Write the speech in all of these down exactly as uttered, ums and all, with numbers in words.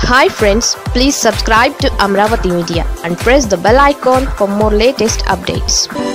Hi friends, please subscribe to Amaravathi Media and press the bell icon for more latest updates.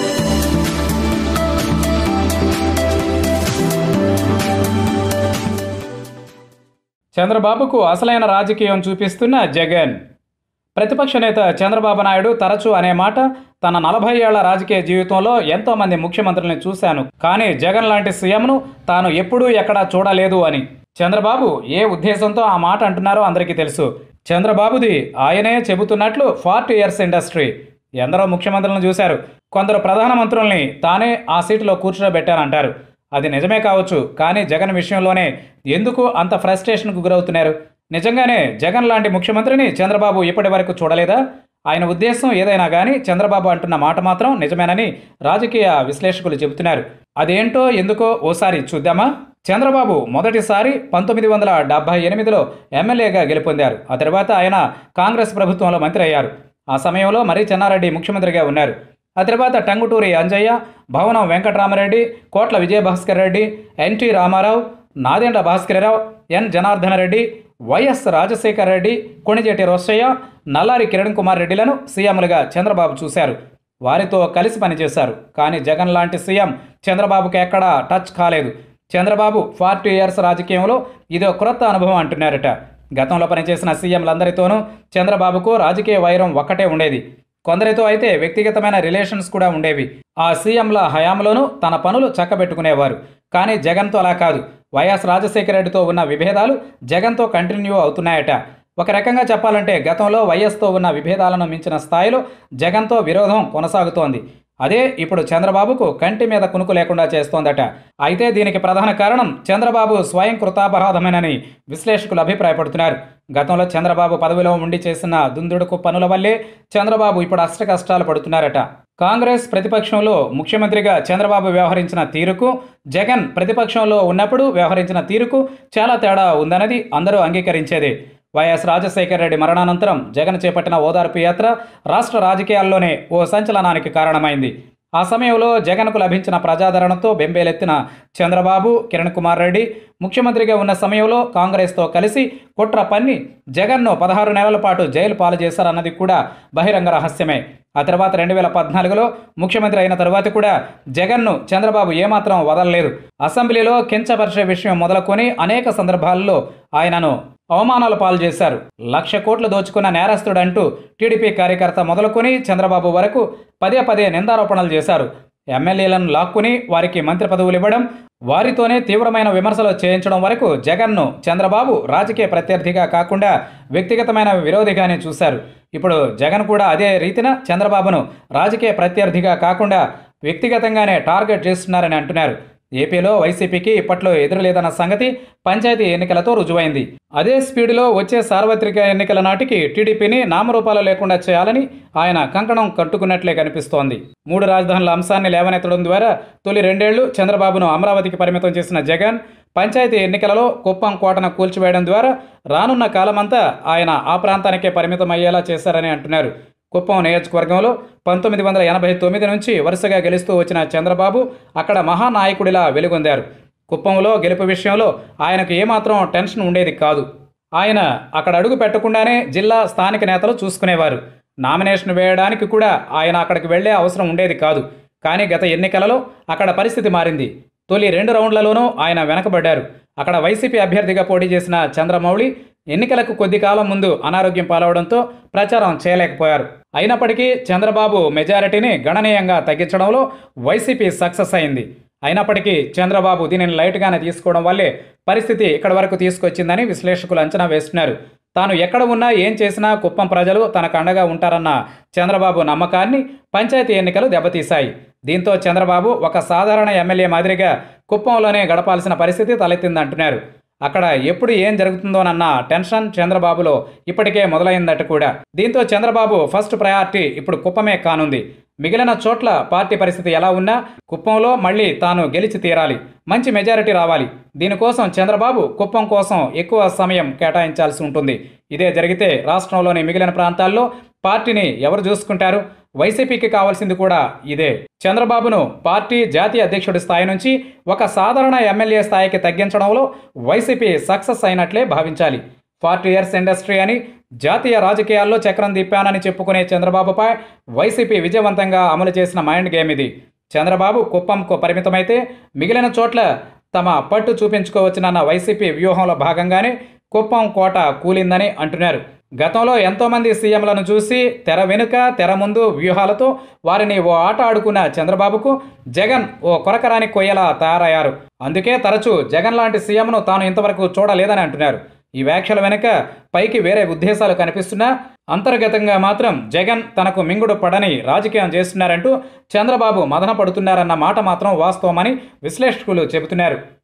చంద్రబాబుకు అసలైన రాజకీయం చూపిస్తున్న జగన్. ప్రతిపక్ష నేత చంద్రబాబు నాయుడు తరచూ అనే మాట, తన నలభై ఏళ్ల రాజకీయ జీవితంలో ఎంతో మంది ముఖ్యమంత్రులను చూశాను, కానీ జగన్ లాంటి సీఎంను తాను ఎప్పుడూ ఎక్కడా చూడలేదు అని. చంద్రబాబు ఏ ఉద్దేశంతో ఆ మాట అంటున్నారో అందరికీ తెలుసు. చంద్రబాబుది ఆయనే చెబుతున్నట్లు ఫార్టీ ఇయర్స్ ఇండస్ట్రీ. ఎందరో ముఖ్యమంత్రులను చూశారు, కొందరు ప్రధానమంత్రుల్ని తానే ఆ సీటులో కూర్చోబెట్టానంటారు. అది నిజమే కావచ్చు, కానీ జగన్ విషయంలోనే ఎందుకు అంత ఫ్రస్ట్రేషన్కు గురవుతున్నారు? నిజంగానే జగన్ లాంటి ముఖ్యమంత్రిని చంద్రబాబు ఇప్పటి వరకు చూడలేదా? ఆయన ఉద్దేశం ఏదైనా కానీ చంద్రబాబు అంటున్న మాట మాత్రం నిజమేనని రాజకీయ విశ్లేషకులు చెబుతున్నారు. అదేంటో ఎందుకో ఓసారి చూద్దామా? చంద్రబాబు మొదటిసారి పంతొమ్మిది వందల డెబ్బై ఎనిమిదిలో ఎమ్మెల్యేగా గెలుపొందారు. ఆ తర్వాత ఆయన కాంగ్రెస్ ప్రభుత్వంలో మంత్రి అయ్యారు. ఆ సమయంలో మర్రి చెన్నారెడ్డి ముఖ్యమంత్రిగా ఉన్నారు. ఆ తర్వాత Tanguturi Anjaiah, Bhavanam Venkatarama Reddy, Kotla Vijaya Bhaskar Reddy, NT Rama Rao, Nadendla Bhaskara Rao, N Janardhana Reddy, YS Rajasekhara Reddy, Konijeti Rosaiah, Nallari Kiran Kumar రెడ్డిలను సీఎంలుగా చంద్రబాబు చూశారు. వారితో కలిసి పనిచేశారు. కానీ జగన్ లాంటి సీఎం చంద్రబాబుకి ఎక్కడా టచ్ కాలేదు. చంద్రబాబు ఫార్టీ ఇయర్స్ రాజకీయంలో ఇదో క్రొత్త అనుభవం అంటున్నారట. గతంలో పనిచేసిన సీఎంలందరితోనూ చంద్రబాబుకు రాజకీయ వైరం ఒక్కటే ఉండేది. కొందరితో అయితే వ్యక్తిగతమైన రిలేషన్స్ కూడా ఉండేవి. ఆ సీఎంల హయాంలోనూ తన పనులు చక్కబెట్టుకునేవారు. కానీ జగన్తో అలా కాదు. వైఎస్ రాజశేఖర రెడ్డితో ఉన్న విభేదాలు జగన్తో కంటిన్యూ అవుతున్నాయట. ఒక రకంగా చెప్పాలంటే గతంలో వైఎస్తో ఉన్న విభేదాలను మించిన స్థాయిలో జగన్తో విరోధం కొనసాగుతోంది. అదే ఇప్పుడు చంద్రబాబుకు కంటి మీద కునుకు లేకుండా చేస్తోందట. అయితే దీనికి ప్రధాన కారణం చంద్రబాబు స్వయం కృతాపరాధమేనని విశ్లేషకులు అభిప్రాయపడుతున్నారు. గతంలో చంద్రబాబు పదవిలో ఉండి చేసిన దుందుడుకు పనుల వల్లే చంద్రబాబు ఇప్పుడు అష్ట కష్టాలు పడుతున్నారట. కాంగ్రెస్ ప్రతిపక్షంలో ముఖ్యమంత్రిగా చంద్రబాబు వ్యవహరించిన తీరుకు, జగన్ ప్రతిపక్షంలో ఉన్నప్పుడు వ్యవహరించిన తీరుకు చాలా తేడా ఉందన్నది అందరూ అంగీకరించేదే. వైఎస్ రాజశేఖర రెడ్డి మరణానంతరం జగన్ చేపట్టిన ఓదార్పు యాత్ర రాష్ట్ర రాజకీయాల్లోనే ఓ సంచలనానికి కారణమైంది. ఆ సమయంలో జగన్కు లభించిన ప్రజాదరణతో బెంబేలెత్తిన చంద్రబాబు, కిరణ్ కుమార్ రెడ్డి ముఖ్యమంత్రిగా ఉన్న సమయంలో కాంగ్రెస్తో కలిసి కుట్ర పన్ని జగన్ను పదహారు నెలల పాటు జైలు పాలు చేశారన్నది కూడా బహిరంగ రహస్యమే. ఆ తర్వాత రెండు వేల పద్నాలుగులో ముఖ్యమంత్రి అయిన తరువాత కూడా జగన్ను చంద్రబాబు ఏమాత్రం వదలలేదు. అసెంబ్లీలో కించపరిచే విషయం మొదలుకొని అనేక సందర్భాల్లో ఆయనను అవమానాల పాలు చేశారు. లక్ష కోట్లు దోచుకున్న నేరస్తుడంటూ టీడీపీ కార్యకర్త మొదలుకొని చంద్రబాబు వరకు పదే పదే నిందారోపణలు చేశారు. ఎమ్మెల్యేలను లాక్కుని వారికి మంత్రి పదవులు ఇవ్వడం, వారితోనే తీవ్రమైన విమర్శలు చేయించడం వరకు జగన్ను చంద్రబాబు రాజకీయ ప్రత్యర్థిగా కాకుండా వ్యక్తిగతమైన విరోధిగానే చూశారు. ఇప్పుడు జగన్ కూడా అదే రీతిన చంద్రబాబును రాజకీయ ప్రత్యర్థిగా కాకుండా వ్యక్తిగతంగానే టార్గెట్ చేస్తున్నారని అంటున్నారు. ఏపీలో వైసీపీకి ఇప్పట్లో ఎదురులేదన్న సంగతి పంచాయతీ ఎన్నికలతో రుజువైంది. అదే స్పీడ్లో వచ్చే సార్వత్రిక ఎన్నికల నాటికి టీడీపీని నామరూపాలు లేకుండా చేయాలని ఆయన కంకణం కట్టుకున్నట్లే కనిపిస్తోంది. మూడు రాజధానుల అంశాన్ని లేవనెత్తడం ద్వారా తొలి రెండేళ్లు చంద్రబాబును అమరావతికి పరిమితం చేసిన జగన్, పంచాయతీ ఎన్నికలలో కుప్పం కోటను కూల్చివేయడం ద్వారా రానున్న కాలమంతా ఆయన ఆ ప్రాంతానికే పరిమితం అయ్యేలా చేశారని అంటున్నారు. కుప్పం నియోజకవర్గంలో పంతొమ్మిది వందల ఎనభై తొమ్మిది నుంచి వరుసగా గెలుస్తూ వచ్చిన చంద్రబాబు అక్కడ మహానాయకుడిలా వెలుగొందారు. కుప్పంలో గెలుపు విషయంలో ఆయనకు ఏమాత్రం టెన్షన్ ఉండేది కాదు. ఆయన అక్కడ అడుగు పెట్టకుండానే జిల్లా స్థానిక నేతలు చూసుకునేవారు. నామినేషన్ వేయడానికి కూడా ఆయన అక్కడికి వెళ్లే అవసరం ఉండేది కాదు. కానీ గత ఎన్నికలలో అక్కడ పరిస్థితి మారింది. తొలి రెండు రౌండ్లలోనూ ఆయన వెనకబడ్డారు. అక్కడ వైసీపీ అభ్యర్థిగా పోటీ చేసిన చంద్రమౌళి ఎన్నికలకు కొద్ది కాలం ముందు అనారోగ్యం పాలవడంతో ప్రచారం చేయలేకపోయారు. అయినప్పటికీ చంద్రబాబు మెజారిటీని గణనీయంగా తగ్గించడంలో వైసీపీ సక్సెస్ అయింది. అయినప్పటికీ చంద్రబాబు దీనిని లైట్గానే తీసుకోవడం వల్లే పరిస్థితి ఇక్కడి వరకు తీసుకొచ్చిందని విశ్లేషకులు అంచనా వేస్తున్నారు. తాను ఎక్కడ ఉన్నా ఏం చేసినా కుప్పం ప్రజలు తనకు అండగా ఉంటారన్న చంద్రబాబు నమ్మకాన్ని పంచాయతీ ఎన్నికలు దెబ్బతీశాయి. దీంతో చంద్రబాబు ఒక సాధారణ ఎమ్మెల్యే మాదిరిగా కుప్పంలోనే గడపాల్సిన పరిస్థితి తలెత్తిందంటున్నారు. అక్కడ ఎప్పుడు ఏం జరుగుతుందోనన్న టెన్షన్ చంద్రబాబులో ఇప్పటికే మొదలైందట కూడా. దీంతో చంద్రబాబు ఫస్ట్ ప్రయారిటీ ఇప్పుడు కుప్పమే కానుంది. మిగిలిన చోట్ల పార్టీ పరిస్థితి ఎలా ఉన్నా కుప్పంలో మళ్ళీ తాను గెలిచి తీరాలి, మంచి మెజారిటీ రావాలి. దీనికోసం చంద్రబాబు కుప్పం కోసం ఎక్కువ సమయం కేటాయించాల్సి ఉంటుంది. ఇదే జరిగితే రాష్ట్రంలోని మిగిలిన ప్రాంతాల్లో పార్టీని ఎవరు చూసుకుంటారు? వైసీపీకి కావాల్సింది కూడా ఇదే. చంద్రబాబును పార్టీ జాతీయ అధ్యక్షుడి స్థాయి నుంచి ఒక సాధారణ ఎమ్మెల్యే స్థాయికి తగ్గించడంలో వైసీపీ సక్సెస్ అయినట్లే భావించాలి. ఫార్టీ ఇయర్స్ ఇండస్ట్రీ అని, జాతీయ రాజకీయాల్లో చక్రం తిప్పానని చెప్పుకునే చంద్రబాబుపై వైసీపీ విజయవంతంగా అమలు చేసిన మైండ్ గేమ్ ఇది. చంద్రబాబు కుప్పంకు పరిమితమైతే మిగిలిన చోట్ల తమ పట్టు చూపించుకోవచ్చునన్న వైసీపీ వ్యూహంలో భాగంగానే కుప్పం కోట కూలిందని అంటున్నారు. గతంలో ఎంతోమంది సీఎంలను చూసి తెర వెనుక తెర ముందు వ్యూహాలతో వారిని ఓ ఆట ఆడుకున్న చంద్రబాబుకు జగన్ ఓ కొరకరాని కొయ్యలా తయారయ్యారు. అందుకే తరచూ జగన్ లాంటి సీఎంను తాను ఇంతవరకు చూడలేదని అంటున్నారు. ఈ వ్యాఖ్యల వెనుక పైకి వేరే ఉద్దేశాలు కనిపిస్తున్నా అంతర్గతంగా మాత్రం జగన్ తనకు మింగుడు పడని రాజకీయం చేస్తున్నారంటూ చంద్రబాబు మదన పడుతున్నారన్న మాట మాత్రం వాస్తవమని విశ్లేషకులు చెబుతున్నారు.